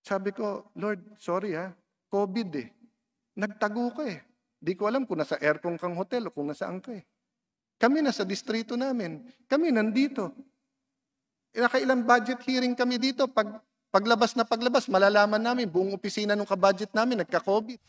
Sabi ko, Lord, sorry COVID Nagtago ka Di ko alam kung nasa aircon kang hotel o kung nasaan ka Kami nasa distrito namin. Kami nandito. Nakailang budget hearing kami dito. Paglabas na paglabas, malalaman namin, buong opisina nung ka-budget namin, nagka-COVID.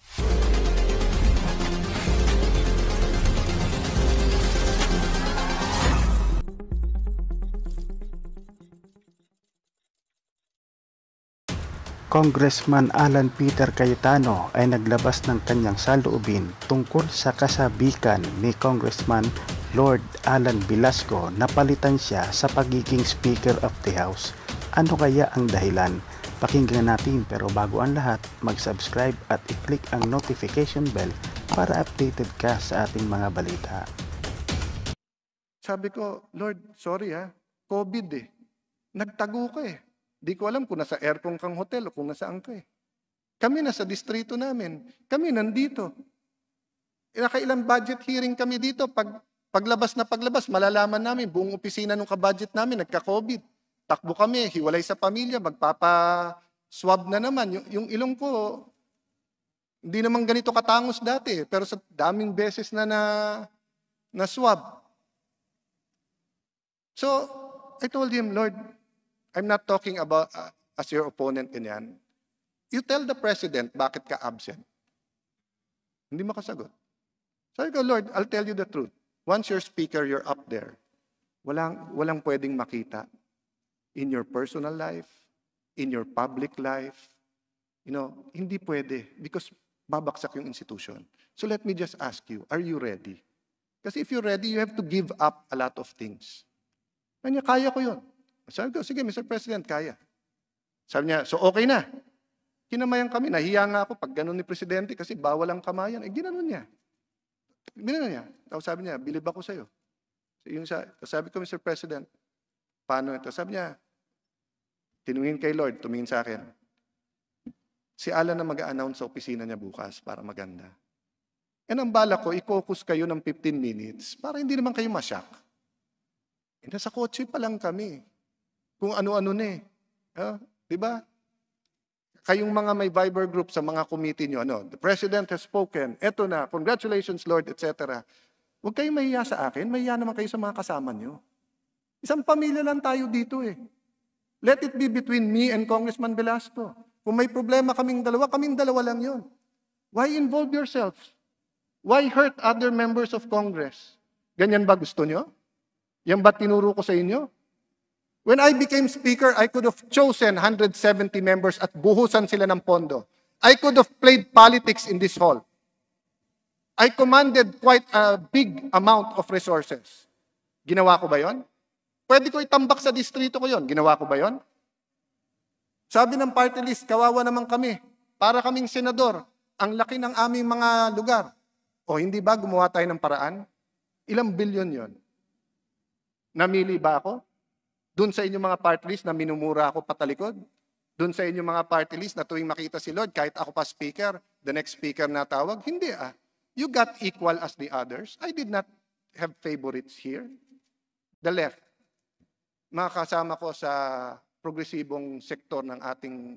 Congressman Alan Peter Cayetano ay naglabas ng kanyang saloobin tungkol sa kasabikan ni Congressman Lord Alan Velasco na palitan siya sa pagiging Speaker of the House. Ano kaya ang dahilan? Pakinggan natin, pero bago ang lahat, mag-subscribe at i-click ang notification bell para updated ka sa ating mga balita. Sabi ko, Lord, sorry COVID Nagtago ka Di ko alam kung nasa aircon kang hotel o kung nasaan ka Kami nasa distrito namin. Kami nandito. Nakailang budget hearing kami dito. Paglabas na paglabas, malalaman namin, buong opisina nung ka-budget namin, nagka-COVID. Takbo kami, hiwalay sa pamilya, magpapa-swab na naman. Yung ilong ko, hindi naman ganito katangos dati. Pero sa daming beses na swab. So, I told him, Lord, I'm not talking about as your opponent yan. You tell the president bakit ka absent. Hindi makasagot. Sabi ko, Lord, I'll tell you the truth. Once you're speaker, you're up there. Walang pwedeng makita in your personal life, in your public life. Hindi pwede because babaksak yung institution. So let me just ask you, are you ready? Kasi if you're ready, you have to give up a lot of things. Kanya, kaya ko yun. Sabi ko, sige, Mr. President, kaya. Sabi niya, so okay na. Kinamayan kami, nahiya nga ako pag ganun ni Presidente kasi bawal ang kamayan. Ginanon niya. Tapos sabi niya, bilib ako sa'yo. Sabi ko, Mr. President, paano ito? Sabi niya, tinungin kay Lord, tumingin sa akin. Si Alan na mag-a-announce sa opisina niya bukas para maganda. Ang bala ko, i-focus kayo ng 15 minutes para hindi naman kayo masyak. Nasa kotse pa lang kami. Kung ano-ano di ba? Kayong mga may Viber group sa mga committee nyo, the President has spoken, eto na, congratulations Lord, etc. Huwag kayong mahiya sa akin, mahiya naman kayo sa mga kasama nyo. Isang pamilya lang tayo dito Let it be between me and Congressman Velasco. Kung may problema kaming dalawa lang yun. Why involve yourselves? Why hurt other members of Congress? Ganyan ba gusto nyo? Yan ba tinuro ko sa inyo? When I became speaker, I could have chosen 170 members at buhusan sila ng pondo. I could have played politics in this hall. I commanded quite a big amount of resources. Ginawa ko ba yon? Pwede ko itambak sa distrito ko yon. Ginawa ko ba yon? Sabi ng party list, kawawa naman kami. Para kaming senador. Ang laki ng aming mga lugar. O hindi ba gumawa tayo ng paraan? Ilang bilyon yon? Namili ba ako? Doon sa inyong mga party list na minumura ako patalikod? Doon sa inyong mga party list na tuwing makita si Lord, kahit ako pa speaker, the next speaker na tawag? Hindi You got equal as the others. I did not have favorites here. The left. Mga kasama ko sa progresibong sektor ng ating...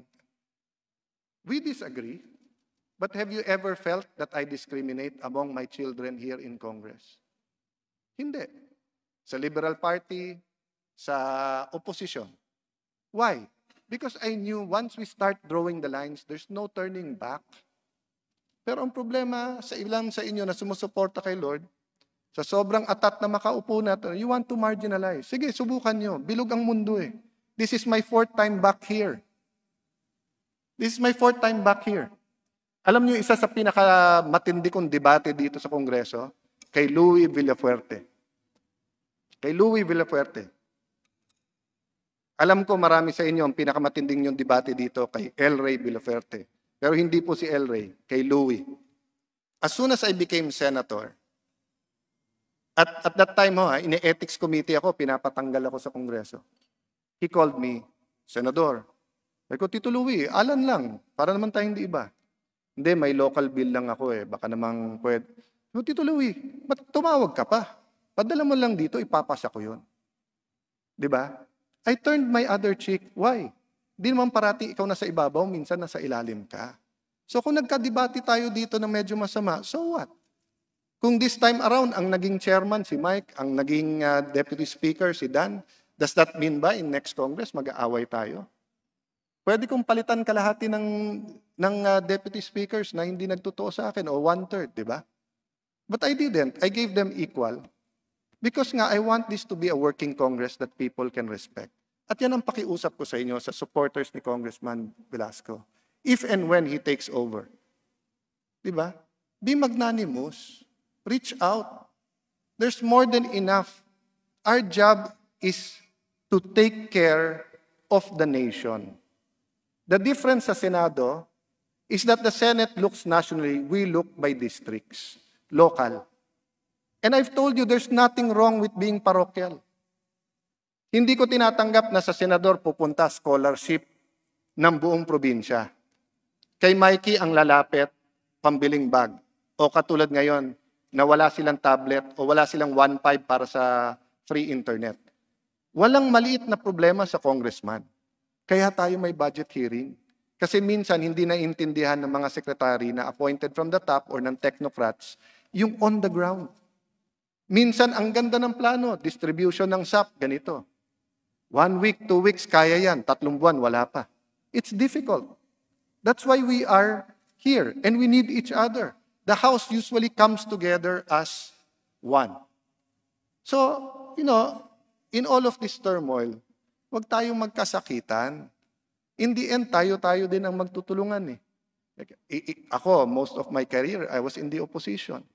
We disagree. But have you ever felt that I discriminate among my children here in Congress? Hindi. Sa Liberal Party, sa opposition. Why? Because I knew once we start drawing the lines, there's no turning back. Pero ang problema sa ilang sa inyo na sumusuporta kay Lord, sa sobrang atat na makaupo natin, you want to marginalize. Sige, subukan nyo. Bilog ang mundo This is my 4th time back here. Alam nyo, isa sa pinakamatindi kong debate dito sa Kongreso, kay Louie Villafuerte. Alam ko marami sa inyo ang pinakamatinding yung debate dito kay El Rey Villafuerte. Pero hindi po si El Rey, kay Louie. As soon as I became senator, at that time in the ethics committee ako, pinapatanggal ako sa Kongreso. He called me, Senador. Sabi ko, Tito Louie, Alan lang, para naman tayong hindi iba. Hindi, may local bill lang ako baka namang pwede. Tito Louie, ba't tumawag ka pa? Padala mo lang dito, ipapasa ko yun. Di ba? I turned my other cheek. Why? Di naman parati ikaw nasa ibabaw, minsan nasa ilalim ka. So kung nagkadebate tayo dito na medyo masama, so what? Kung this time around, ang naging chairman si Mike, ang naging deputy speaker si Dan, does that mean ba in next Congress mag-aaway tayo? Pwede kong palitan kalahati ng deputy speakers na hindi nagtotoo sa akin o 1/3, di ba? But I didn't. I gave them equal. Because nga, I want this to be a working Congress that people can respect. At yan ang pakiusap ko sa inyo, sa supporters ni Congressman Velasco. If and when he takes over. Di ba? Be magnanimous. Reach out. There's more than enough. Our job is to take care of the nation. The difference sa Senado is that the Senate looks nationally, we look by districts, local. And I've told you, there's nothing wrong with being parochial. Hindi ko tinatanggap na sa senador pupunta scholarship ng buong probinsya. Kay Mikey ang lalapit, pambiling bag. O katulad ngayon, na wala silang tablet o wala silang 1.5 para sa free internet. Walang maliit na problema sa congressman. Kaya tayo may budget hearing. Kasi minsan hindi naiintindihan ng mga sekretary na appointed from the top or ng technocrats yung on the ground. Minsan ang ganda ng plano, distribution ng SAP, ganito. 1 week, 2 weeks, kaya yan. 3 buwan, wala pa. It's difficult. That's why we are here and we need each other. The House usually comes together as one. So, in all of this turmoil, huwag tayong magkasakitan. In the end, tayo din ang magtutulungan. Ako, most of my career, I was in the opposition.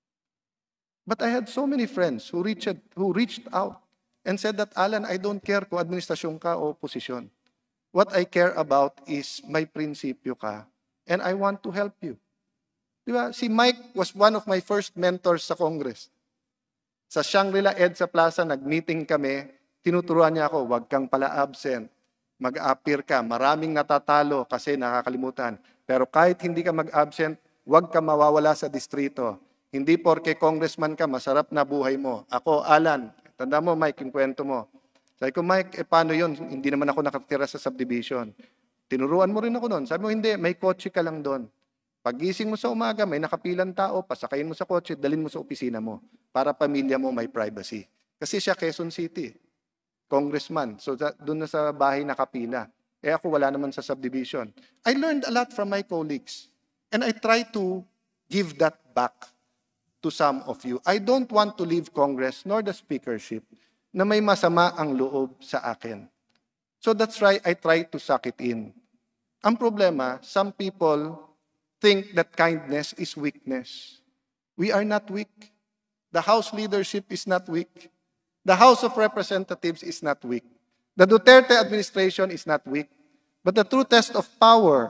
But I had so many friends who reached out and said that, Alan, I don't care kung administrasyon ka o oposisyon. What I care about is may prinsipyo ka and I want to help you. Diba? Si Mike was one of my first mentors sa Congress. Sa Shangri-La EDSA Plaza, nag-meeting kami, tinuturuan niya ako, wag kang pala absent, mag-appear ka, maraming natatalo kasi nakakalimutan. Pero kahit hindi ka mag-absent, wag ka mawawala sa distrito. Hindi porke congressman ka, masarap na buhay mo. Ako, Alan, tanda mo Mike, yung kwento mo. Sabi ko, Mike, paano yun? Hindi naman ako nakatira sa subdivision. Tinuruan mo rin ako doon. Sabi mo, hindi, may kotse ka lang doon. Paggising mo sa umaga, may nakapilang tao, pasakayin mo sa kotse, dalhin mo sa opisina mo para pamilya mo may privacy. Kasi siya Quezon City, congressman. So doon na sa bahay nakapila. Ako wala naman sa subdivision. I learned a lot from my colleagues. And I try to give that back to some of you. I don't want to leave Congress nor the speakership na may masama ang loob sa akin. So that's why I try to suck it in. Ang problema, some people think that kindness is weakness. We are not weak. The House leadership is not weak. The House of Representatives is not weak. The Duterte administration is not weak. But the true test of power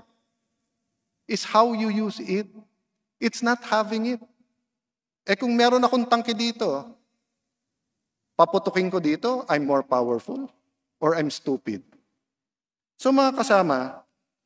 is how you use it. It's not having it. Kung meron akong tangke dito, paputukin ko dito, I'm more powerful or I'm stupid. So mga kasama,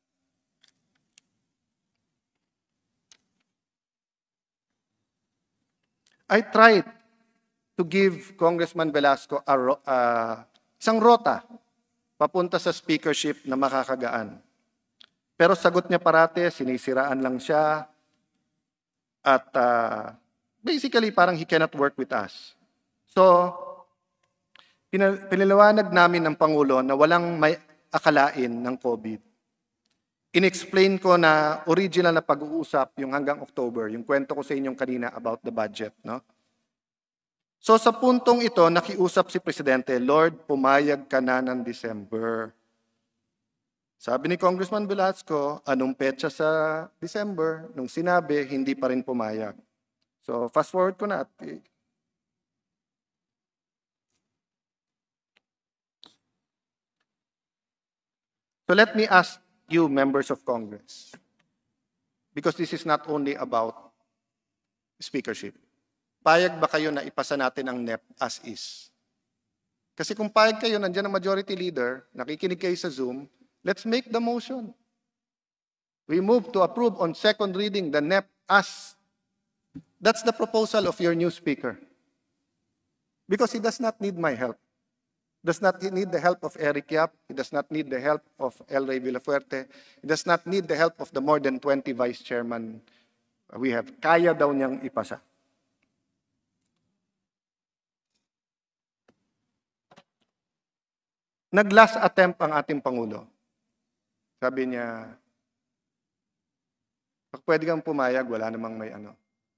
I tried to give Congressman Velasco isang rota papunta sa speakership na makakagaan. Pero sagot niya parate, sinisiraan lang siya at basically parang he cannot work with us. So, pinaliwanag namin ng Pangulo na walang may akalain ng COVID. In-explain ko na original na pag-uusap yung hanggang October, yung kwento ko sa inyong kanina about the budget. No? So sa puntong ito, nakiusap si Presidente, Lord, pumayag ka na ng December. Sabi ni Congressman Velasco, anong petsa sa December? Nung sinabi, hindi pa rin pumayag. So fast forward ko na. So let me ask you, members of Congress, because this is not only about speakership. Payag ba kayo na ipasa natin ang NEP as is? Kasi kung payag kayo, nandiyan ang majority leader, nakikinig kayo sa Zoom, let's make the motion. We move to approve on second reading the NEP as. That's the proposal of your new speaker. Because he does not need my help. Does not need the help of Eric Yap. He does not need the help of El Rey Villafuerte. He does not need the help of the more than 20 vice chairman we have. Kaya daw niyang ipasa. Nag-last attempt ang ating Pangulo. Sabi niya, pag pwede kang pumayag, wala namang may ano.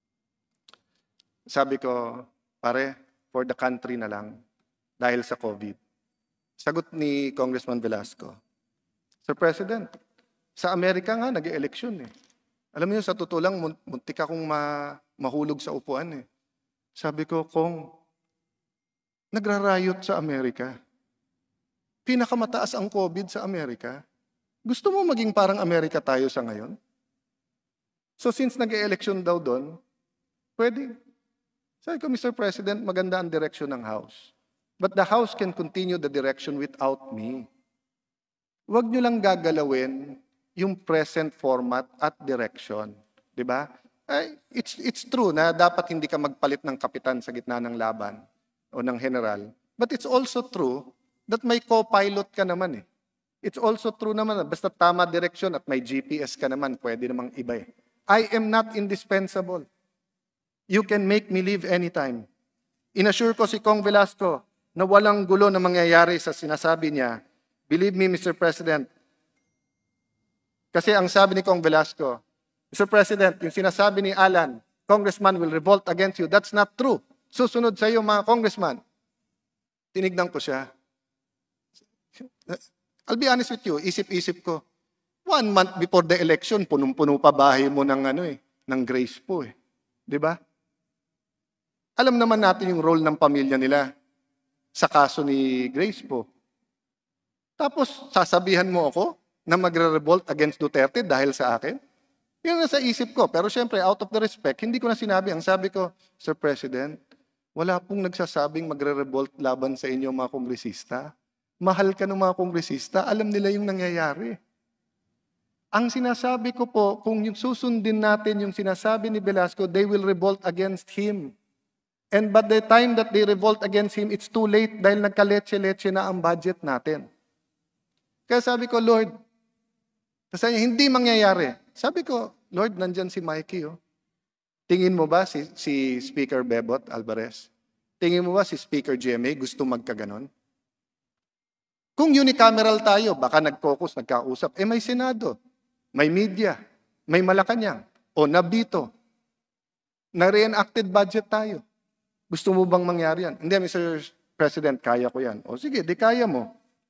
Sabi ko, pare, for the country na lang, dahil sa COVID. Sagot ni Congressman Velasco, Sir President, sa Amerika nga, nag-eleksyon eh. Alam niyo, sa totoo lang, muntik akong mahulog sa upuan eh. Sabi ko, Kong, nagrarayot sa Amerika. Pinakamataas ang COVID sa Amerika. Gusto mo maging parang Amerika tayo sa ngayon? So since nag-election daw doon, pwede. Sabi ko, Mr. President, maganda ang direksyon ng House. But the House can continue the direction without me. Huwag nyo lang gagalawin yung present format at direction. Diba? It's true na dapat hindi ka magpalit ng kapitan sa gitna ng laban o ng general. But it's also true that may co-pilot ka naman eh. It's also true naman na basta tama direction at may GPS ka naman, pwede namang iba eh. I am not indispensable. You can make me leave anytime. Inassure ko si Kong Velasco na walang gulo na mangyayari sa sinasabi niya. Believe me, Mr. President. Kasi ang sabi ni Kong Velasco, Mr. President, yung sinasabi ni Alan, Congressman will revolt against you. That's not true. Susunod sa iyo mga congressman. Tinignan ko siya. I'll be honest with you, isip-isip ko. 1 month before the election, punong-puno pa bahay mo ng ng Grace po eh. 'Di ba? Alam naman natin yung role ng pamilya nila sa kaso ni Grace po. Tapos sasabihan mo ako na magre-revolt against Duterte dahil sa akin? Yun na sa isip ko. Pero syempre, out of the respect, hindi ko na sinabi. Ang sabi ko, Sir President, wala pong nagsasabing magre-revolt laban sa inyo mga kongresista. Mahal ka ng mga kongresista, alam nila yung nangyayari. Ang sinasabi ko po, kung yung susundin natin yung sinasabi ni Velasco, they will revolt against him. And by the time that they revolt against him, it's too late dahil nagkaletse-letse na ang budget natin. Kaya sabi ko, Lord, kasi hindi mangyayari. Sabi ko, Lord, nandyan si Mikey. Oh. Tingin mo ba si Speaker Bebot Alvarez? Tingin mo ba si Speaker GMA gusto magkaganon? Kung unicameral tayo, baka nag-focus, nagkausap, may Senado, may media, may Malacanang, o nabito. Na-reenacted budget tayo. Gusto mo bang mangyari yan? Hindi, Mr. President, kaya ko yan. O sige, di kaya mo.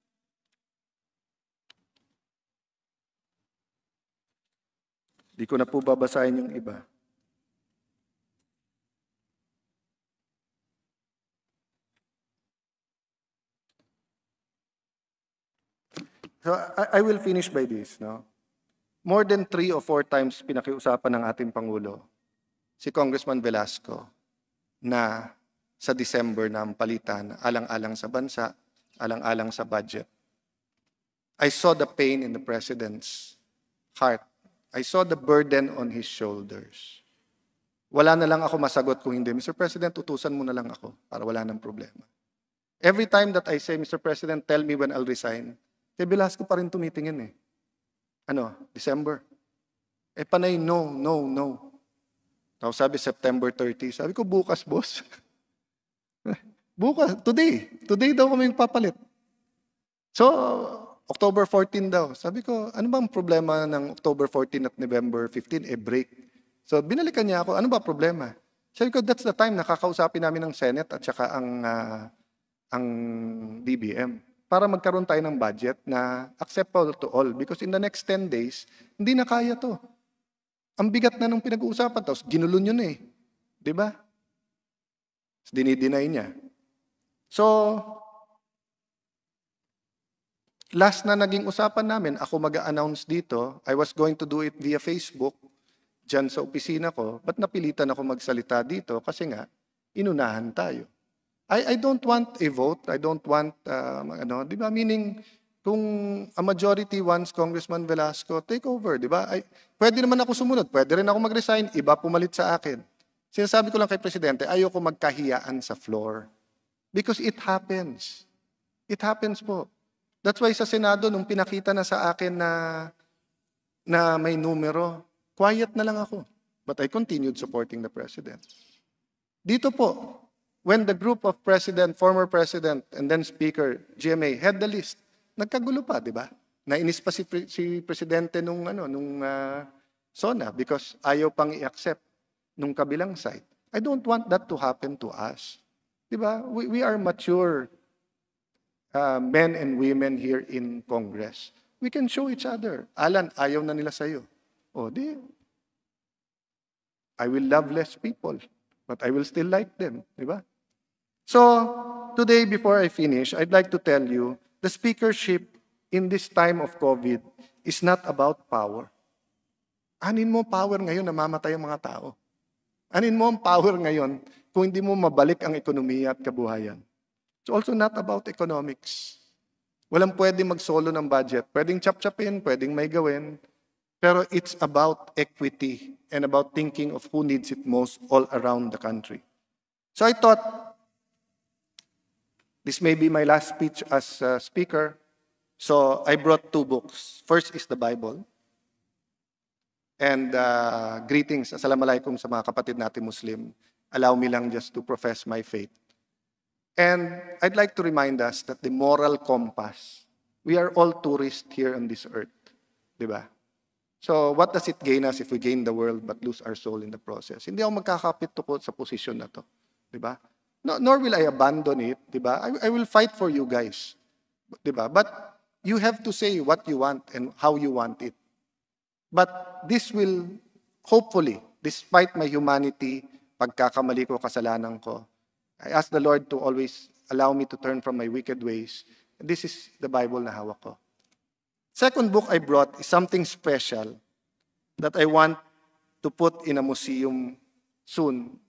Di ko na po babasahin yung iba. So I will finish by this. No? More than 3 or 4 times pinakiusapan ng ating Pangulo si Congressman Velasco na sa December na ang palitan, alang-alang sa bansa, alang-alang sa budget. I saw the pain in the President's heart. I saw the burden on his shoulders. Wala na lang ako masagot kung hindi. Mr. President, utusan mo na lang ako para wala nang problema. Every time that I say, Mr. President, tell me when I'll resign, kay Velasco pa rin tumitingin eh. December. Panay, no. Tapos sabi, September 30. Sabi ko, bukas, boss. Bukas, today. Today daw kami papalit. So, October 14 daw. Sabi ko, ano bang problema ng October 14 at November 15? Break. So, binalikan niya ako, ano ba problema? Sabi ko, that's the time nakakausapin namin ng Senate at saka ang DBM para magkaroon tayo ng budget na acceptable to all. Because in the next 10 days, hindi na kaya to. Ang bigat na nung pinag-uusapan. Tapos ginulo nyo na eh. Diba? Dinideny niya. So, last na naging usapan namin, ako mag-a-announce dito, I was going to do it via Facebook, dyan sa opisina ko, but napilitan ako magsalita dito kasi nga, inunahan tayo. I don't want a vote. I don't want, di ba? Meaning, kung a majority wants Congressman Velasco, take over, di ba? Pwede naman ako sumunod. Pwede rin ako mag-resign. Iba pumalit sa akin. Sinasabi ko lang kay Presidente, ayoko magkahiyaan sa floor. Because it happens. It happens po. That's why sa Senado, nung pinakita na sa akin na may numero, quiet na lang ako. But I continued supporting the President. Dito po, when the group of President, former President, and then Speaker, GMA, had the list, nagkagulo pa, di ba? Nainis pa si Presidente nung SONA because ayaw pang i-accept nung kabilang side. I don't want that to happen to us. Di ba? We are mature men and women here in Congress. We can show each other. Alan, ayaw na nila sa'yo. O, di. I will love less people, but I will still like them. Di ba? So, today, before I finish, I'd like to tell you, the speakership in this time of COVID is not about power. Anin mo power ngayon, namamatay ang mga tao. Anin mo ang power ngayon kung hindi mo mabalik ang ekonomiya at kabuhayan. It's also not about economics. Walang pwede mag-solo ng budget. Pwedeng chap-chapin, pwedeng may gawin. Pero it's about equity and about thinking of who needs it most all around the country. So I thought, this may be my last speech as speaker. So I brought 2 books. First is the Bible. And greetings, assalamualaikum sa mga kapatid natin Muslim. Allow me lang just to profess my faith. And I'd like to remind us that the moral compass, we are all tourists here on this earth. Diba? So what does it gain us if we gain the world but lose our soul in the process? Hindi ako magkakapit tukod sa posisyon na to. Diba? No, nor will I abandon it. Diba? I will fight for you guys. Diba? But you have to say what you want and how you want it. But this will, hopefully, despite my humanity, pagkakamali ko, kasalanan ko, I ask the Lord to always allow me to turn from my wicked ways. And this is the Bible na hawak ko. Second book I brought is something special that I want to put in a museum soon.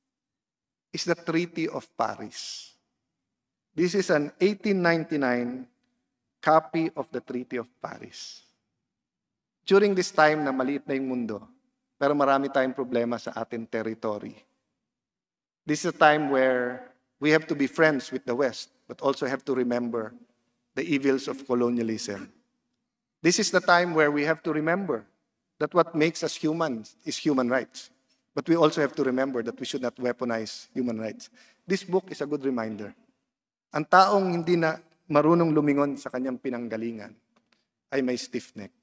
Is the Treaty of Paris. This is an 1899 copy of the Treaty of Paris. During this time na maliit na yung mundo, pero marami tayong problema sa ating territory. This is a time where we have to be friends with the West, but also have to remember the evils of colonialism. This is the time where we have to remember that what makes us human is human rights. But we also have to remember that we should not weaponize human rights. This book is a good reminder. Ang taong hindi na marunong lumingon sa kanyang pinanggalingan ay may stiff neck.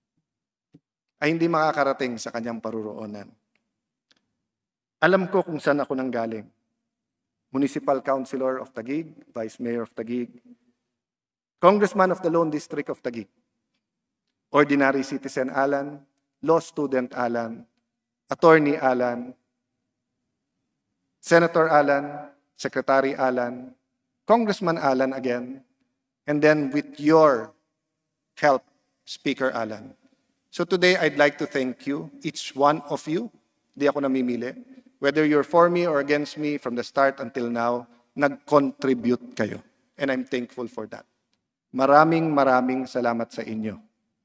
Ay hindi makakarating sa kanyang paruroonan. Alam ko kung saan ako nanggaling. Municipal Councilor of Taguig, Vice Mayor of Taguig, Congressman of the Lone District of Taguig, Ordinary Citizen Alan, Law Student Alan, Attorney Alan, Senator Alan, Secretary Alan, Congressman Alan again, and then with your help, Speaker Alan. So today, I'd like to thank you, each one of you. Di ako namimili. Whether you're for me or against me from the start until now, nag-contribute kayo. And I'm thankful for that. Maraming salamat sa inyo.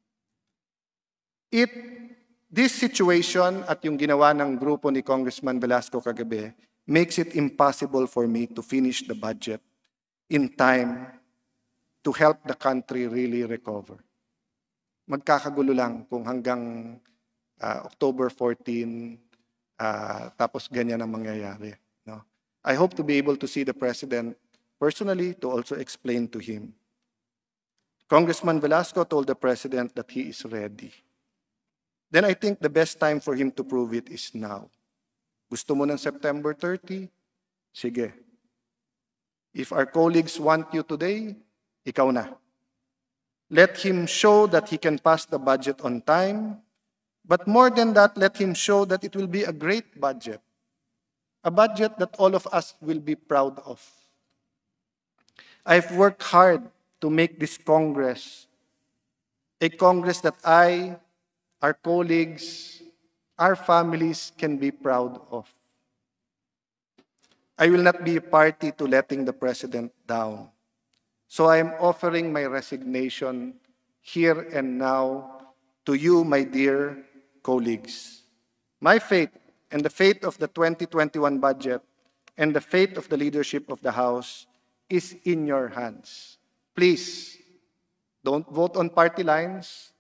This situation at yung ginawa ng grupo ni Congressman Velasco kagabi makes it impossible for me to finish the budget in time to help the country really recover. Magkakagulo lang kung hanggang October 14, tapos ganyan ang mangyayari. No? I hope to be able to see the President personally to also explain to him. Congressman Velasco told the President that he is ready. Then I think the best time for him to prove it is now. Gusto mo ng September 30? Sige. If our colleagues want you today, ikaw na. Let him show that he can pass the budget on time. But more than that, let him show that it will be a great budget. A budget that all of us will be proud of. I've worked hard to make this Congress a Congress that I, our colleagues, our families can be proud of. I will not be a party to letting the President down. So I am offering my resignation here and now to you, my dear colleagues. My fate and the fate of the 2021 budget and the fate of the leadership of the House is in your hands. please, don't vote on party lines.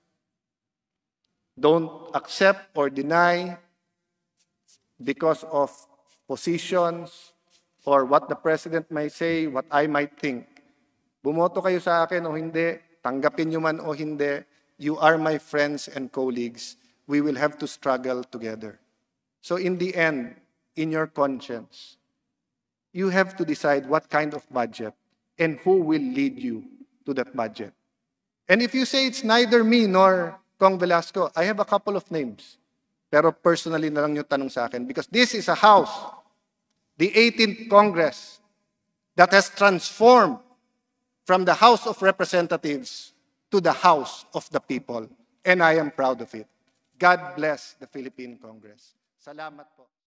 Don't accept or deny because of positions or what the President may say, what I might think. Bumoto kayo sa akin o hindi, tanggapin nyo man o hindi, you are my friends and colleagues. We will have to struggle together. So in the end, in your conscience, you have to decide what kind of budget and who will lead you to that budget. And if you say it's neither me nor Kong Velasco, I have a couple of names. Pero personally na lang yung tanong sa akin because this is a house, the 18th Congress, that has transformed from the House of Representatives to the House of the People. And I am proud of it. God bless the Philippine Congress. Salamat po.